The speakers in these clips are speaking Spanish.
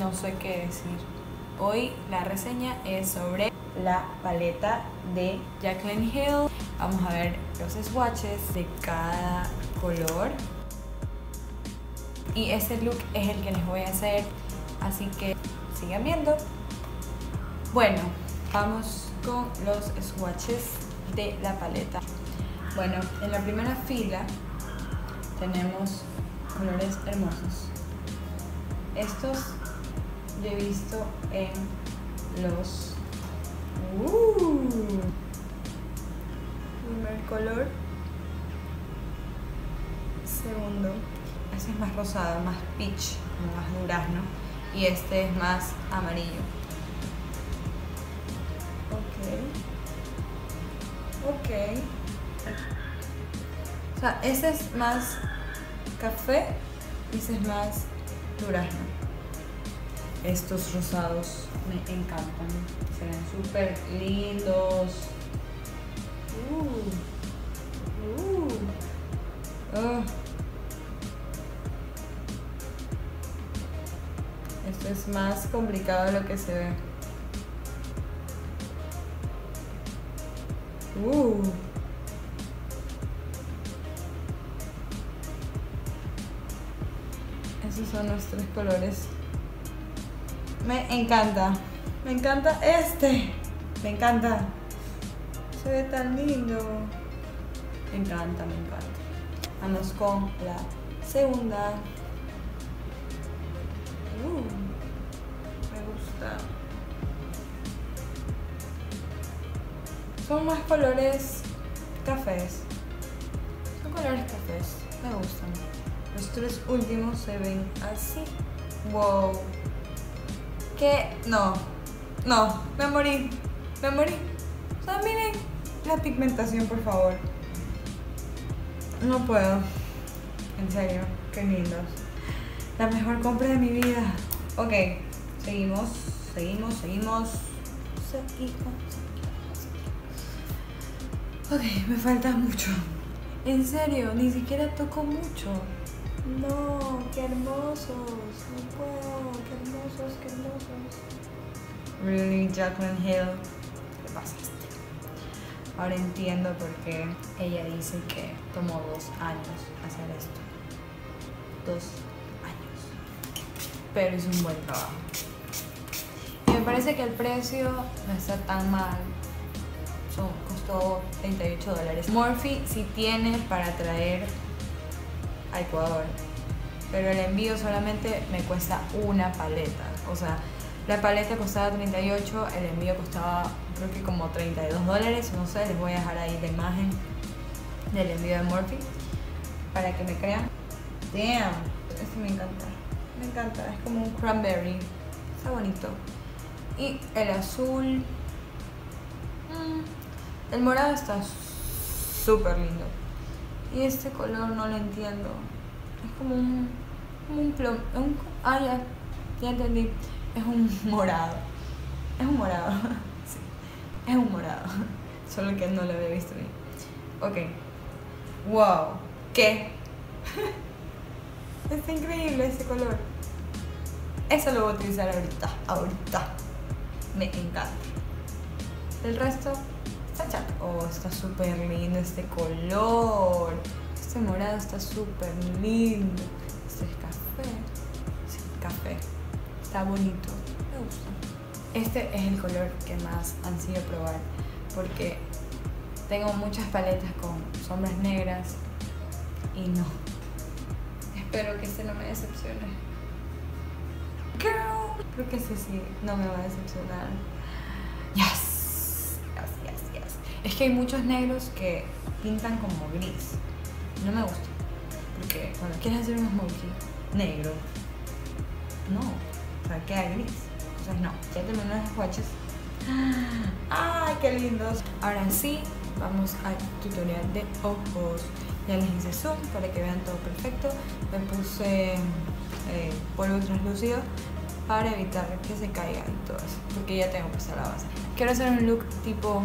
no sé qué decir. Hoy la reseña es sobre la paleta de Jaclyn Hill. Vamos a ver los swatches de cada color. Y este look es el que les voy a hacer, así que sigan viendo. Bueno, vamos con los swatches de la paleta. Bueno, en la primera fila tenemos colores hermosos. Estos yo he visto en los... primer color. Segundo. Este es más rosado, más peach, más durazno. Y este es más amarillo. Ok. O sea, este es más café y este es más durazno. Estos rosados me encantan. Se ven súper lindos. Esto es más complicado de lo que se ve. Esos son los tres colores. Me encanta este. Me encanta. Se ve tan lindo. Me encanta. Vamos con la segunda. Me gusta. Son más colores cafés. Son colores cafés. Me gustan. Los tres últimos se ven así. Wow. ¿Qué? No, me morí. O sea, miren la pigmentación, por favor. No puedo. En serio, qué lindos. La mejor compra de mi vida. Ok, seguimos. Ok, me falta mucho. En serio, ni siquiera toco mucho. No, qué hermosos. No puedo, qué hermosos. Really, Jaclyn Hill, ¿qué pasaste? Ahora entiendo por qué ella dice que tomó 2 años hacer esto. 2 años. Pero hizo un buen trabajo. Y me parece que el precio no está tan mal. Costó $38. Morphe sí tiene para traer a Ecuador, pero el envío solamente me cuesta una paleta. O sea, la paleta costaba 38, el envío costaba creo que como $32. No sé, les voy a dejar ahí la imagen del envío de Morphe para que me crean. Damn, este me encanta, es como un cranberry, está bonito. Y el azul, el morado está súper lindo. Y este color no lo entiendo. Es como un plomo. Ya entendí. Es un morado. Sí, es un morado. Solo que no lo había visto bien. Ok. Wow. ¿Qué? Está increíble ese color. Eso lo voy a utilizar ahorita. Me encanta. El resto está chato. Oh, está súper lindo este color. Este morado está súper lindo. Este es café. Sí, café. Está bonito. Me gusta. Este es el color que más ansío probar. Porque tengo muchas paletas con sombras negras. Y no. Espero que este no me decepcione. Girl. Creo que este sí no me va a decepcionar. Yes. Es que hay muchos negros que pintan como gris. No me gusta. Porque cuando quieres hacer un smokey negro, no. O sea, queda gris. Entonces no. Ya terminé los swatches. ¡Ay, qué lindos! Ahora sí, vamos al tutorial de ojos. Ya les hice zoom para que vean todo perfecto. Me puse polvo translúcido para evitar que se caigan y todo eso. Porque ya tengo puesta la base. Quiero hacer un look tipo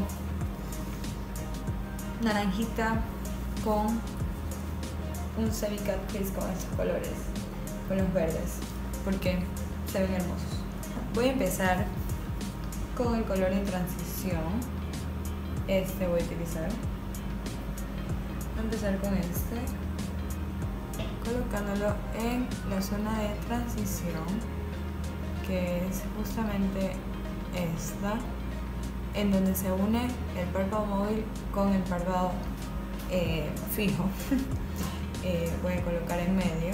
naranjita con un semi-cut crease con estos colores, con los verdes, porque se ven hermosos. Voy a empezar con el color de transición. Este voy a utilizar. Voy a empezar con este, colocándolo en la zona de transición, que es justamente esta, en donde se une el párpado móvil con el párpado fijo. Voy a colocar en medio,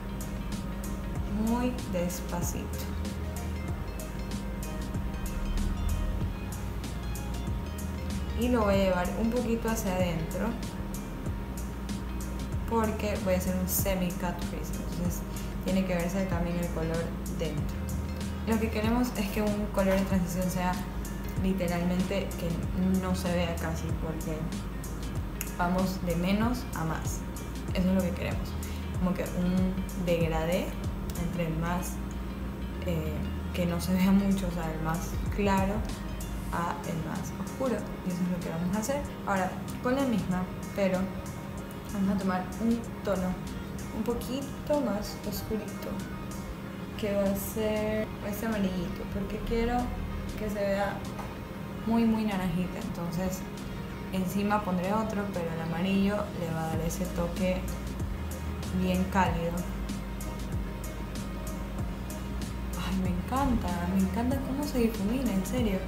muy despacito. Y lo voy a llevar un poquito hacia adentro, porque voy a hacer un semi cut crease, entonces tiene que verse también el color dentro. Lo que queremos es que un color de transición sea literalmente que no se vea casi, porque vamos de menos a más. Eso es lo que queremos, como que un degradé entre el más que no se vea mucho, o sea, el más claro a el más oscuro, y eso es lo que vamos a hacer. Ahora, con la misma, pero vamos a tomar un tono un poquito más oscurito, que va a ser este amarillito, porque quiero que se vea muy naranjita. Entonces encima pondré otro, pero el amarillo le va a dar ese toque bien cálido. Ay, me encanta cómo se difumina, en serio.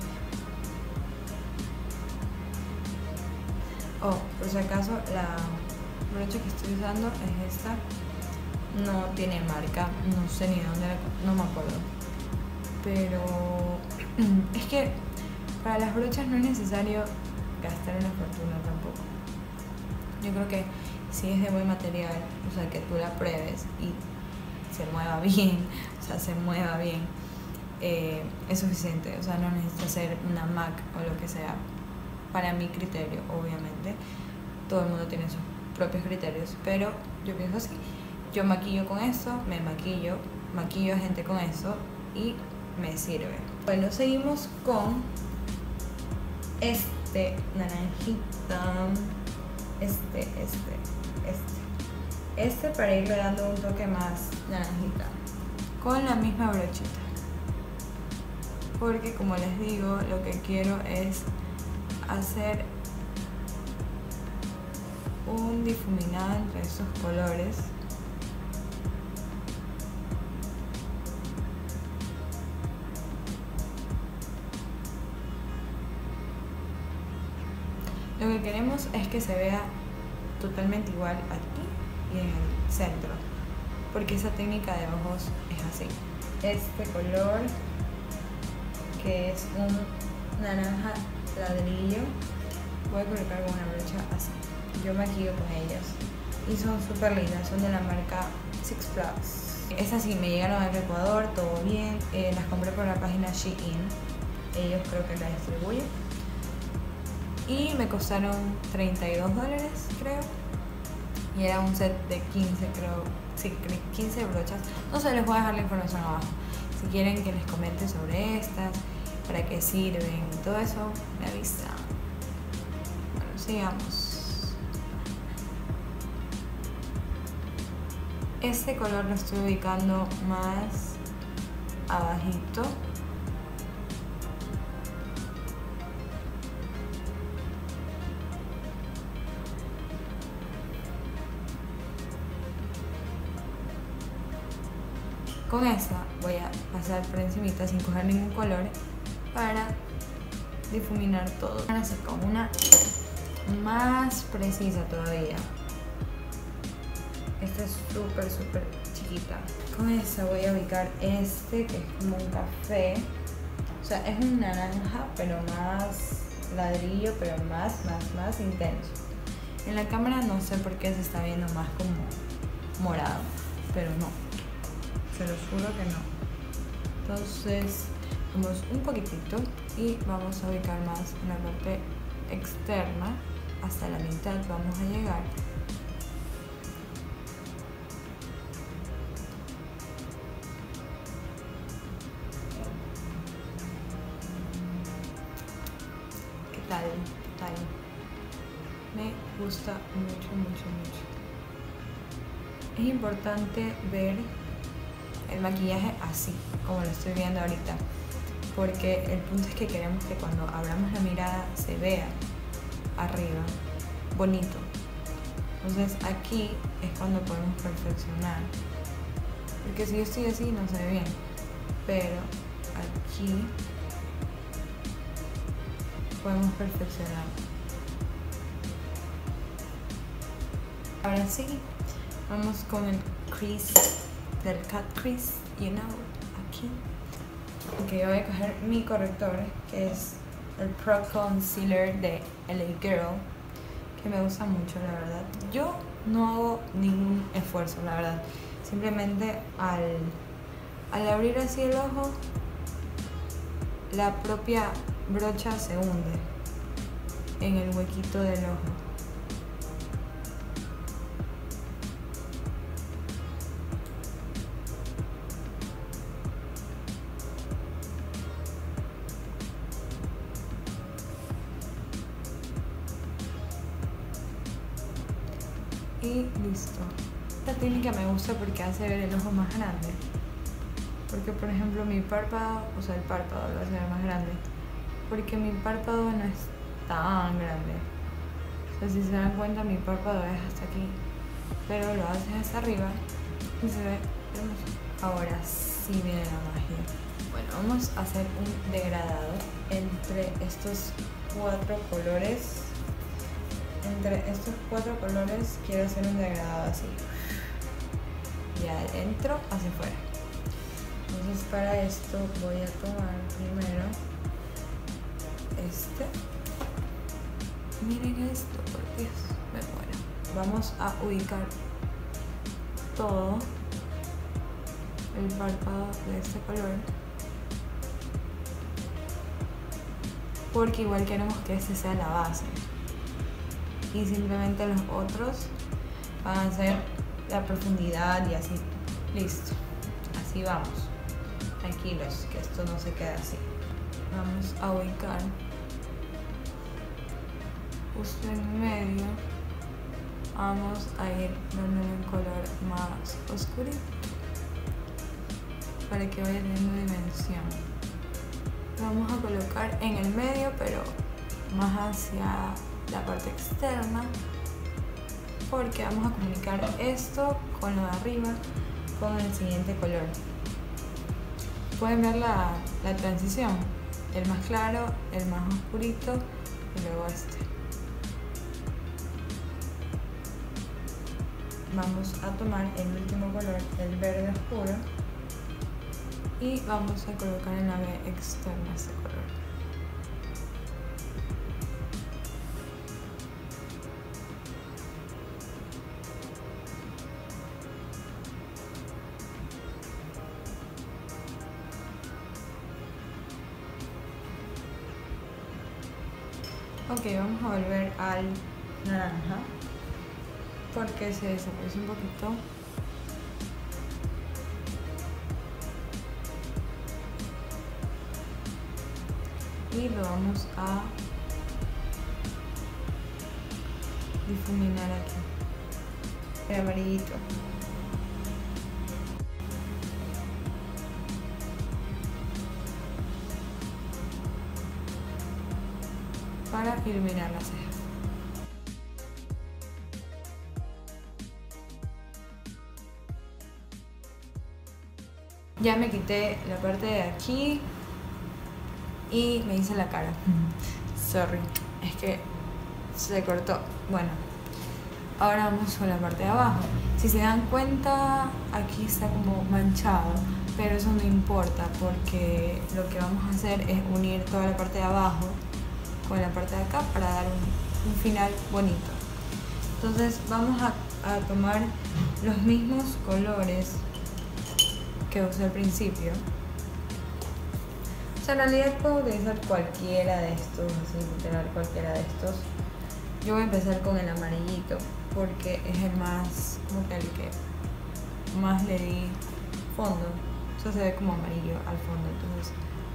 Oh, por si acaso, la brocha que estoy usando es esta. No tiene marca, no sé ni dónde, no me acuerdo. Pero es que para las brochas no es necesario gastar una fortuna tampoco. Yo creo que si es de buen material, o sea, que tú la pruebes y se mueva bien, es suficiente. O sea, no necesitas hacer una MAC o lo que sea. Para mi criterio, obviamente, todo el mundo tiene sus propios criterios, pero yo pienso así. Yo maquillo con eso, maquillo a gente con eso y me sirve. Bueno, seguimos con este naranjita, este para irle dando un toque más naranjita, con la misma brochita, porque como les digo, lo que quiero es hacer un difuminado entre esos colores. Lo que queremos es que se vea totalmente igual aquí y en el centro, porque esa técnica de ojos es así. Este color, que es un naranja ladrillo, voy a colocar con una brocha así. Yo maquillo con ellas y son súper lindas, son de la marca Six Flags. Estas sí me llegaron al Ecuador, todo bien. Las compré por la página Shein, ellos creo que la distribuyen, y me costaron $32, creo, y era un set de 15, creo, sí, 15 brochas. No sé, les voy a dejar la información abajo si quieren que les comente sobre estas, para qué sirven y todo eso, me avisan. Bueno, sigamos. Este color lo estoy ubicando más abajito. Con esta voy a pasar por encimita sin coger ningún color para difuminar todo. Ahora sí, con una más precisa todavía. Esta es súper chiquita. Con esta voy a ubicar este, que es como un café. O sea, es un naranja, pero más ladrillo, pero más intenso. En la cámara no sé por qué se está viendo más como morado, pero no. Se los juro que no. Entonces vamos un poquitito y vamos a ubicar más en la parte externa. Hasta la mitad vamos a llegar. ¿Qué tal? Me gusta mucho. Es importante ver el maquillaje así, como lo estoy viendo ahorita, porque el punto es que queremos que cuando abramos la mirada se vea arriba bonito. Entonces aquí es cuando podemos perfeccionar, porque si yo estoy así no se ve bien, pero aquí podemos perfeccionar. Ahora sí, vamos con el crease del cut crease, you know, aquí. Ok, voy a coger mi corrector, que es el Pro Concealer de LA Girl, que me gusta mucho, la verdad. Yo no hago ningún esfuerzo, la verdad. Simplemente al abrir así el ojo, la propia brocha se hunde en el huequito del ojo. Y listo. Esta técnica me gusta porque hace ver el ojo más grande. Porque por ejemplo mi párpado, o sea el párpado lo hace ver más grande. Porque mi párpado no es tan grande. O sea, si se dan cuenta, mi párpado es hasta aquí. Pero lo haces hasta arriba y se ve hermoso. Ahora sí viene la magia. Bueno, vamos a hacer un degradado entre estos 4 colores. Entre estos 4 colores quiero hacer un degradado así, de adentro hacia afuera. Entonces para esto voy a tomar primero este. Miren esto, por Dios, me muero. Vamos a ubicar todo el párpado de este color, porque igual queremos que este sea la base. Y simplemente los otros van a ser la profundidad y así. Listo, así vamos, tranquilos, que esto no se quede así. Vamos a ubicar justo en medio. Vamos a ir dándole un color más oscurito para que vaya teniendo dimensión. Vamos a colocar en el medio, pero más hacia la parte externa, porque vamos a comunicar esto con lo de arriba con el siguiente color. Pueden ver la transición, el más claro, el más oscurito y luego este. Vamos a tomar el último color, el verde oscuro, y vamos a colocar en la B externa este color. Ok, vamos a volver al naranja porque se desaparece un poquito. Y lo vamos a difuminar aquí, el amarillito. Para iluminar las cejas. Ya me quité la parte de aquí y me hice la cara. Sorry, es que se cortó. Bueno, ahora vamos con la parte de abajo. Si se dan cuenta, aquí está como manchado, pero eso no importa porque lo que vamos a hacer es unir toda la parte de abajo con la parte de acá para dar un final bonito. Entonces vamos a tomar los mismos colores que usé al principio. O sea, en realidad puedo utilizar cualquiera de estos, así literal cualquiera de estos. Yo voy a empezar con el amarillito porque es el más, como que el que más le di fondo. O sea, se ve como amarillo al fondo, entonces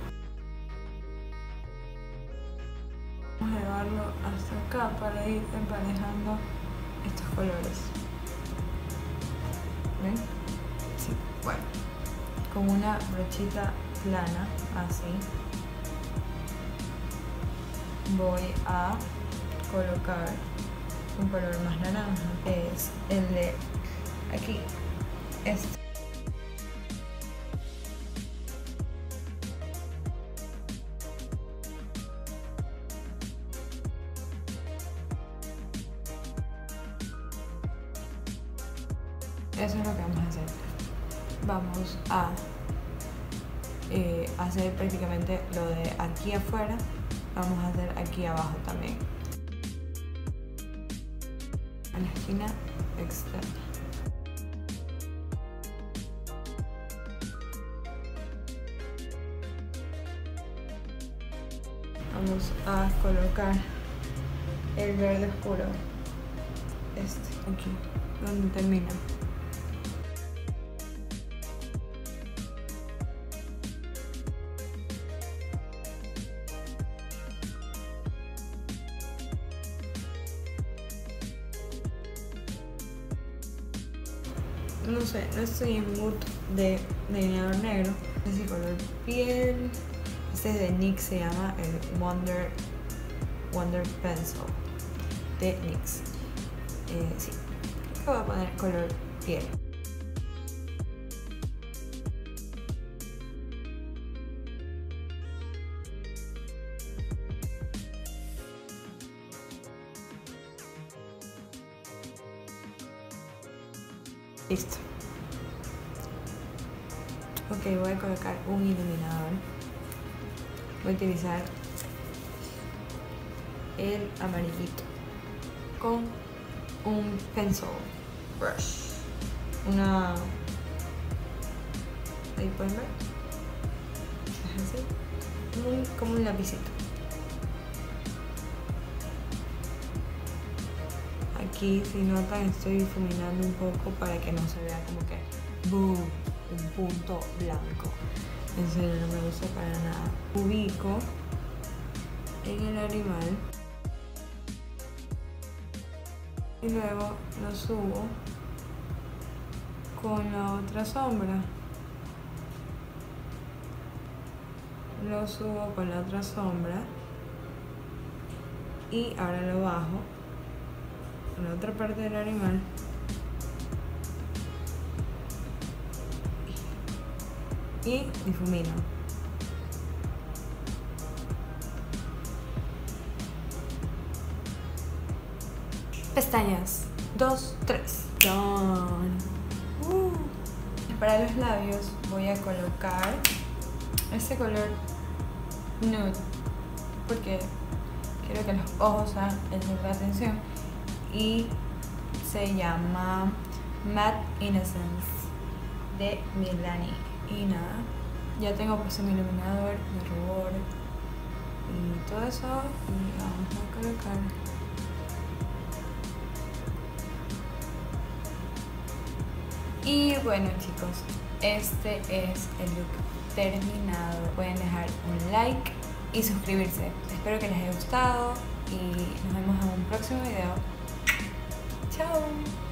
vamos a llevarlo hasta acá para ir emparejando estos colores. ¿Ven? Sí, bueno. con una brochita plana, así, voy a colocar un color más naranja, que es el de aquí, este. Eso es lo que vamos a hacer. Vamos a hacer prácticamente lo de aquí afuera, vamos a hacer aquí abajo también, a la esquina externa. Vamos a colocar el verde oscuro, este, aquí, donde termina. No sé, no estoy en mood de delineador negro. Es el color piel. Este es de NYX, se llama el Wonder Pencil de NYX. Sí, voy a poner color piel. Listo. Ok, voy a colocar un iluminador. Voy a utilizar el amarillito con un pencil brush. Ahí pueden ver. Es así. Como un lapicito. Aquí, si notan, estoy difuminando un poco para que no se vea como que boom, un punto blanco. En serio, no me gusta para nada. Ubico en el animal y luego lo subo con la otra sombra. Lo subo con la otra sombra y ahora lo bajo en la otra parte del animal y difumino. Pestañas 2, 3. Done. Para los labios voy a colocar este color nude porque quiero que los ojos sean el centro de atención y se llama Matte Innocence de Milani. Y nada, ya tengo puesto mi iluminador, mi rubor y todo eso, y vamos a colocar. Y bueno, chicos, este es el look terminado. Pueden dejar un like y suscribirse. Espero que les haya gustado y nos vemos en un próximo video. Chao.